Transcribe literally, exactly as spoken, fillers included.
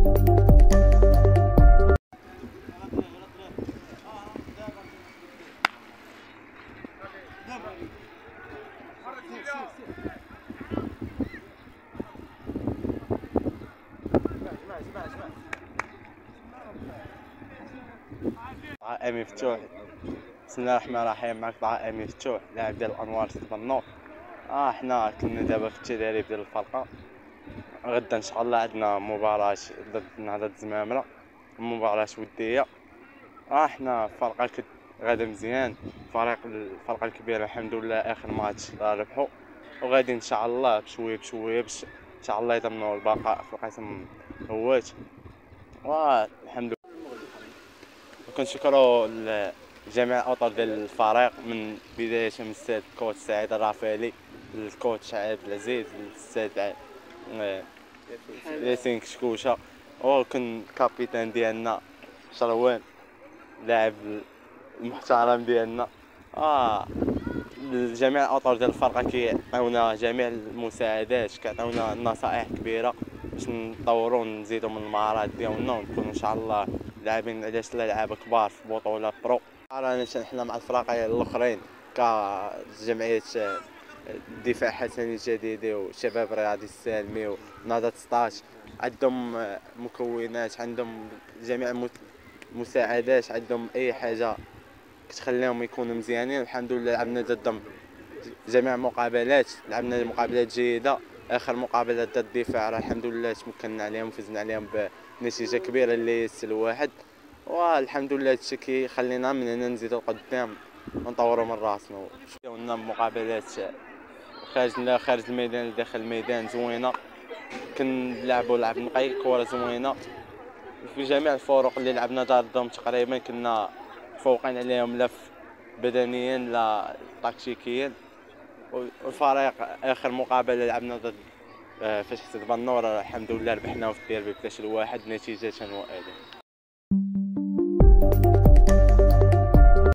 طه امين فتوح. بسم الله الرحمن الرحيم. معك طه امين فتوح لاعب ديال الانوار تبنور. اه حنا كنا دابا في التدريب ديال الفرقه. غدا ان شاء الله عندنا مباراه ضد نهضه الزمامره، مباراه وديه. اه حنا فرقه كت غادا مزيان. فريق الفرقه الكبيره الحمد لله اخر ماتش ربحوا، وغادي ان شاء الله بشويه بشويه باش ان شاء الله يضمنوا البقاء في القسم هوات. والحمد لله كنشكروا جميع الاطر ديال الفريق من بدايه من السيد كوتش سعيد الرافالي، الكوتش عبد العزيز، السيد ياسين كشكوشه، وكن كابيتان ديالنا شروان لاعب المحترم ديالنا. اه جميع الاطر ديال الفرقه كيعطيونا جميع المساعدات، كيعطيونا نصائح كبيره باش نطوروا نزيدوا من المهارات ديالنا ونكونوا ان شاء الله لاعبين علاش لعابه كبار في بطوله برو. رانا حنا مع الفرقين الاخرين كجمعيه الدفاع حسني الجديدي وشباب رياضي السالمي ونهضه ستاش، عندهم مكونات، عندهم جميع المساعدات، عندهم اي حاجه كتخليهم يكونوا مزيانين. الحمد لله لعبنا ضدهم جميع المقابلات، لعبنا مقابلات جيده. اخر مقابله ضد الدفاع راه الحمد لله تمكنا عليهم، فزنا عليهم بنتيجه كبيره اللي هي ستة لواحد. والحمد لله هادشي كيخلينا من هنا نزيدو قدام ونطوروا من راسنا. شفنا مقابلات خارج خارج الميدان داخل الميدان زوينه، كنلعبوا لعب نقي، كره زوينه. في جميع الفرق اللي لعبنا ضدهم تقريبا كنا فوقين عليهم، لا بدنيا لا تكتيكيا. والفريق اخر مقابله لعبنا ضد فاش حسيت بالنور الحمد لله ربحناه في الديربي بثلاثة لواحد نتيجه مؤهله.